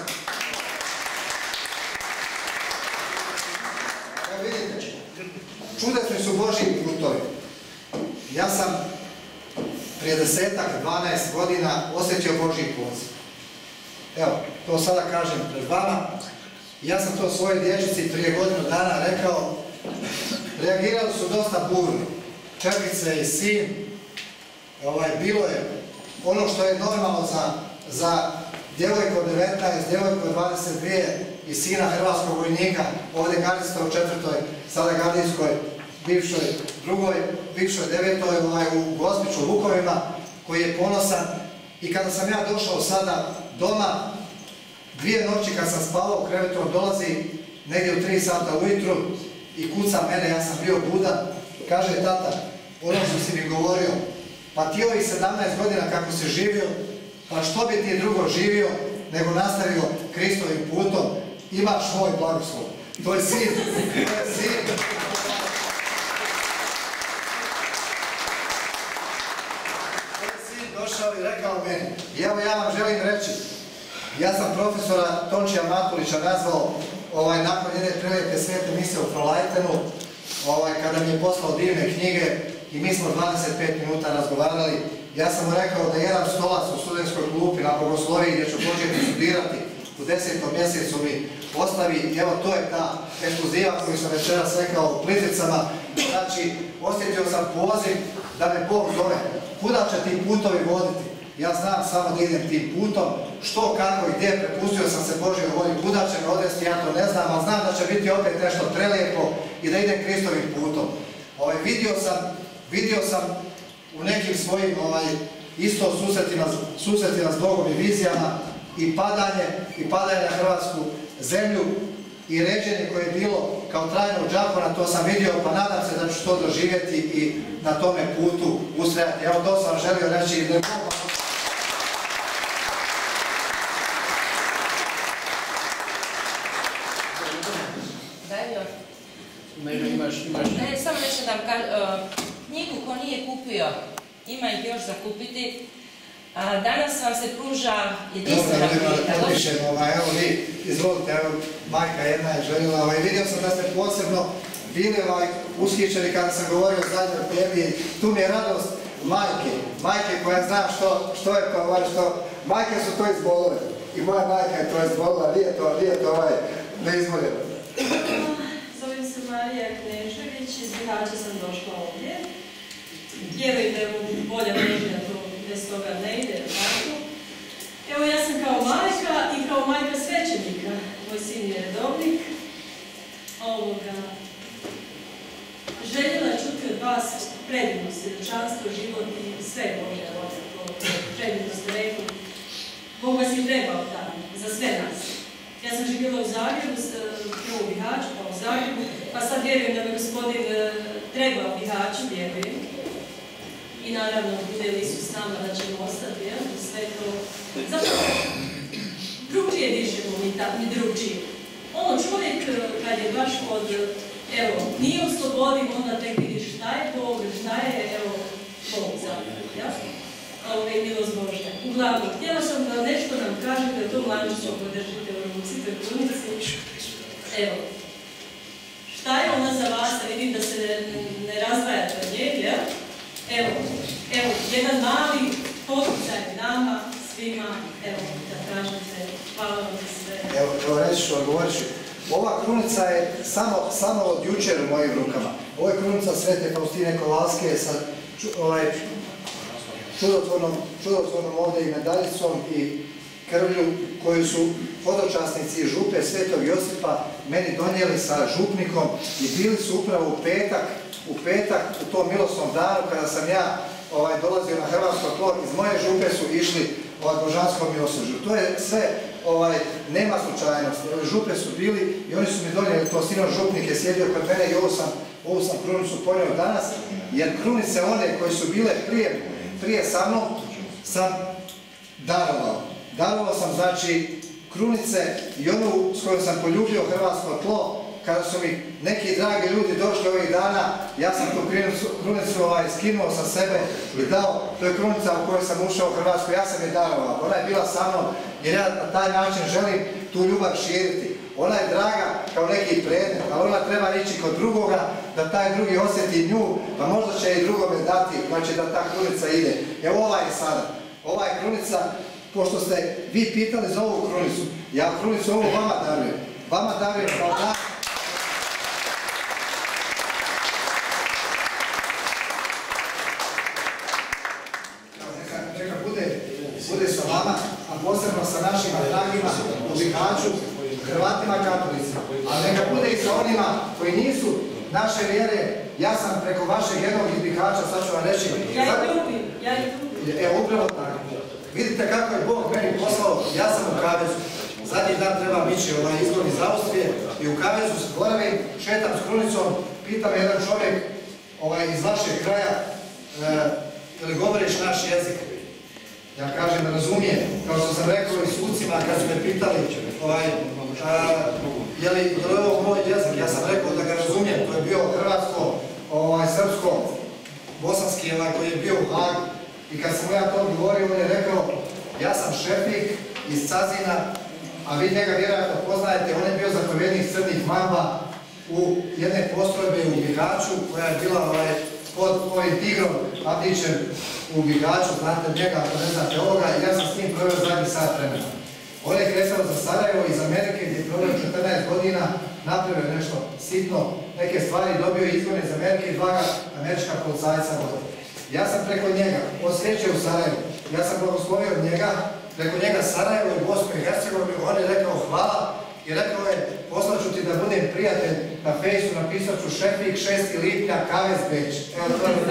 Evo vidite, čudesni su Božji putovi. Ja sam prije desetak, dvanaest godina osjetio Božji poziv. Evo, to sada kažem pred vama. Ja sam to svojoj dječici prije godinu dana rekao. Reagirali su dosta burno. Čerkice i sin. Bilo je ono što je normalno za djevojku od devetnaest, djevojku od dvadeset dvije i sina hrvatskog vojnika, ovdje gardista u četvrtoj, sada gardijskoj, bivšoj drugoj, bivšoj devetoj u Gospiću, u Vukovima, koji je ponosan. I kada sam ja došao sada doma, dvije noći kad sam spavao u krevetu, on dolazi negdje u tri sata ujutru i kuca mene, ja sam bio budan, kaže tata, ono što si mi govorio, pa ti ovih sedamnaest godina kako si živio, pa što bi ti drugo živio nego nastavio Kristovim putom, imaš moj blagoslov. To je sin, to je sin. Došao i rekao meni, i evo ja vam želim reći, ja sam profesora Tončija Matulića nazvao nakon jedne prelijepe svete mise u Prolajtenu, kada mi je poslao divne knjige i mi smo dvadeset pet minuta razgovarali. Ja sam mu rekao da jedan stolac u studentskoj klupi na Bogosloviji gdje ću početi studirati u desetom mjesecu mi ostavi, i evo to je ta ekskluziva koju sam večeras rekao u Plitvicama. Znači, osjetio sam poziv da me Bog zove. Kuda će ti putovi voditi? Ja znam samo da idem tim putom, što, kako i gdje, prepustio sam se Božjoj volji, kuda će me odvesti, ja to ne znam, ali znam da će biti opet nešto prelijepo i da idem Kristovim putom. Vidio sam u nekim svojim isto susretima s Bogom i vizijama i padanje, i padanje na hrvatsku zemlju i ređenje koje je bilo kao trajno u Đakona, to sam vidio, pa nadam se da ću to doživjeti i na tome putu ustrajati. Evo to sam želio reći i da je Bog... Ne, imaš, imaš. Htjela samo nešto da vam kažem, knjigu ko nije kupio, ima ih još za kupiti. Danas vam se pruža jedinstvena knjiga. Dobro, da popišemo, evo vi, izvolite, evo, majka jedna je željela, vidio sam da ste posebno bili ushićeni kada sam govorio o zadnjoj temi, tu mi je radost majke, majke koja zna što je to, što, majke su to izbolile i moja majka je to izbolila, nije to ovaj neizboljeno. Zovem se Marija Knežević, iz Bihaća sam došla ovdje. Vjerujte, bolja nežnja to bez toga ne ide, tako. Evo, ja sam kao majka i kao majka svećenika, moj sin je redovnik. Ovoga, željela čuti od vas predivno svjedočanstvo, život i sve Bože, ovo predivno ste rekli. Bog vas je trebao tamo, za sve nas. Ja sam živjela u Zagrebu, prvo u Bihaću, pa u Zagrebu, pa sad vjerujem da me gospodin treba u Bihaću, vjerujem. I naravno, bude li Isus s nama da ćemo ostati, jel? Sve to. Zato, drugčije dišemo mi drugčije. Ono čovjek, kad je baš od, evo, nije u slobodi, onda tek vidiš šta je Bog, šta je, evo, Bog zapravo, jel? Ovo je milost Božja. Uglavnom, htjela sam da nešto nam kažete o tom lančiću koji držite u ruci, toj krunici. Evo, šta je ona za vas, a vidim da se ne razdvajate od njeg, jel? Evo, evo, jedan mali poticaj nama, svima, evo, da kažete, hvala vam za sve. Evo, evo reći ću, odgovorit ću. Ova krunica je samo od jučer u mojim rukama. Ovo je krunica Svete Faustine Kovalske sa čudotvornom ovdje i medaljicom i krvlju koju su hodočasnici župe Svetog Josipa meni donijeli sa župnikom i bili su upravo u petak, u petak, u tom milosnom danu kada sam ja dolazio na hrvatsko tlo, iz moje župe su išli božanskom milosrđu. To je sve, nema slučajnosti. Župe su bili i oni su mi donijeli, to sinoć župnik je sjedio kod mene i ovu sam krunicu ponio danas, jer krunice one koje su bile prije sa mnom sam darovao. Darovao sam, znači, krunice i onu s kojom sam poljubio hrvatsko tlo, kada su mi neki dragi ljudi došli ovih dana, ja sam tu krunicu skinuo sa sebe i dao, to je krunica u kojoj sam ušao u Hrvatsku, ja sam je darovao. Ona je bila sa mnom jer ja na taj način želim tu ljubav širiti. Ona je draga kao neki predmet, ali ona treba ići kod drugoga da taj drugi osjeti nju, pa možda će i drugome dati, znači da ta krunica ide. Evo ova je sada, ova je krunica, pošto ste vi pitali za ovu krunicu, ja krunicu ovu vama darujem. Vama darujem kao dan. Neka bude sa vama, a posebno sa našim dragima u Bihaću, Hrvatima katolicima, a neka bude i sa onima koji nisu naše vjere. Ja sam preko vašeg jednog iz Bihaća, sad ću vam reći... Ja ih ljubim, ja ih ljubim. Evo, upravo tako. Vidite kako je Bog meni poslao, ja sam u Kavezu. Zadnji dan trebam ići ovaj izbor iz Austrije i u Kavezu se boravim, šetam s krunicom, pita me jedan čovjek iz vašeg kraja, ili govoriš naš jezik? Ja kažem, razumijem, kao što sam rekao i sucima kad su me pitali je li ovo moj jezik, ja sam rekao da ga razumijem, to je bio hrvatsko, srpsko, bosanski koji je bio u Hagu. I kad sam ja to govorio, on je rekao, ja sam Šefik iz Cazina, a vi njega vjerojatno poznajete, on je bio zapovjednik crnih mamba u jedne postrojbe u Bihaću, koja je bila pod ovim tigrom Abdićem u Bihaću, znate njega, ako ne znate ovoga, i ja sam s njim proveo zadnji sat vremena. On je kresao za Sarajevo iz Amerike, gdje je proveo četrnaest godina, napravio nešto sitno, neke stvari, dobio izgone iz Amerike i dva ga američka policajca vode. Ja sam preko njega, on sreće u Sarajevu, ja sam blagoslovio od njega, preko njega Sarajevo i Bosnu i Hercegovinu, on je rekao hvala i rekao je, poslat ću ti da budem prijatelj na fejsu, napisat ću Šefik, šesti lipnja, Kavez Beč. Evo to je.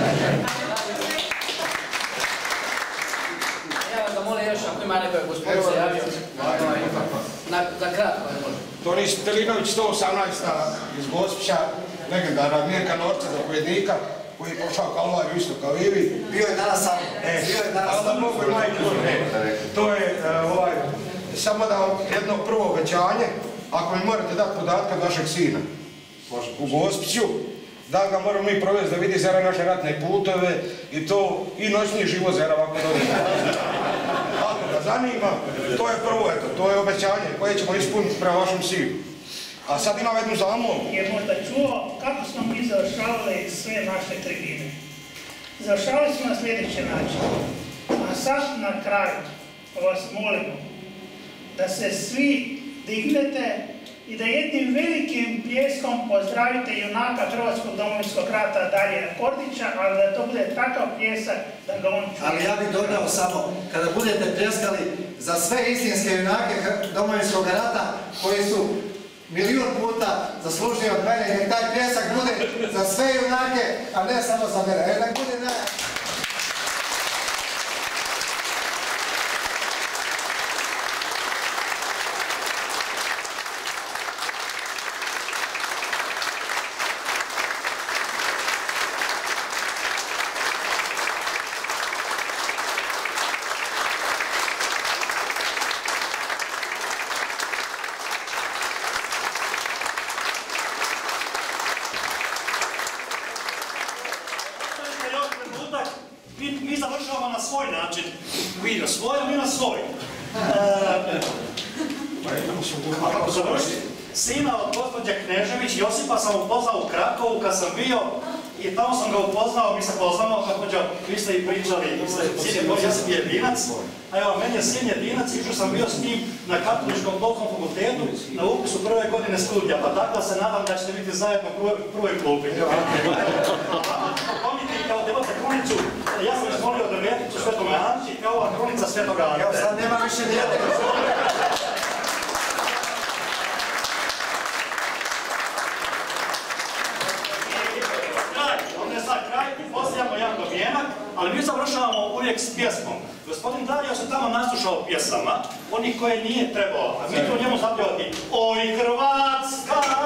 Ja vas da molim još, ako ima neko gospodin se javio, za kratko ne može. Tonis Stelinović, sto osamnaesta iz Gospića, legendarna Mirka Norca, zapovjednika, koji je pošao Kalvariju isto kao i vi. Bio je danas sam. Bio je danas sam. Mogu i majke. To je samo da vam jedno prvo obećanje, ako mi morate dati podatka od vašeg sina u Gospiću, da ga moramo mi provesti da vidi zara naše ratne puteve i to i noćni život zara ovako dođe. Ako ga zanima, to je prvo, eto, to je obećanje koje ćemo ispuniti prema vašem sinu. A sad imam jednu zamolbu. Je možda čuo kako smo mi završavali sve naše tribine. Završavali smo na sljedeći način. A sad na kraju vas molimo da se svi dignete i da jednim velikim pljeskom pozdravite junaka Hrvatskog domovinskog rata Darija Kordića, ali da to bude takav pljesak da ga on čuje. Ali ja bih dodao samo, kada budete pljeskali za sve istinske junake domovinskog rata koji su milion puta zaslužili od mene, nek taj pljesak bude za sve junake, a ne samo za mene. E, nek bude ne... Mi završavamo na svoj način. Vi na svoj, a mi na svoj. Kako završiti? Sina od gospođe Knežević, Josipa, sam upoznao u Krakovu kad sam bio i tamo sam ga upoznao, mi se poznamo, gospođo, vi ste i pričali, sin je Bož, Josip je jedinac, a evo, meni je sin jedinac, išao sam bio s njim na Katoličkom bolskom fakultetu na upisu prve godine studija, pa tako se nadam da ćete biti zajedno u prvoj klupi. Pomnite kao devojte krunicu, ja sam još molio Drveticu Svetome Anči, kao ova krunica Svetoga Ante. Evo sad nema više nijedne. Postavljamo jedan dobijenak, ali mi završavamo uvijek s pjesmom. Gospodin Dario se tamo naslušao pjesama, onih koje nije trebao, a mi ćemo njemu zapjevati Oj Hrvatska!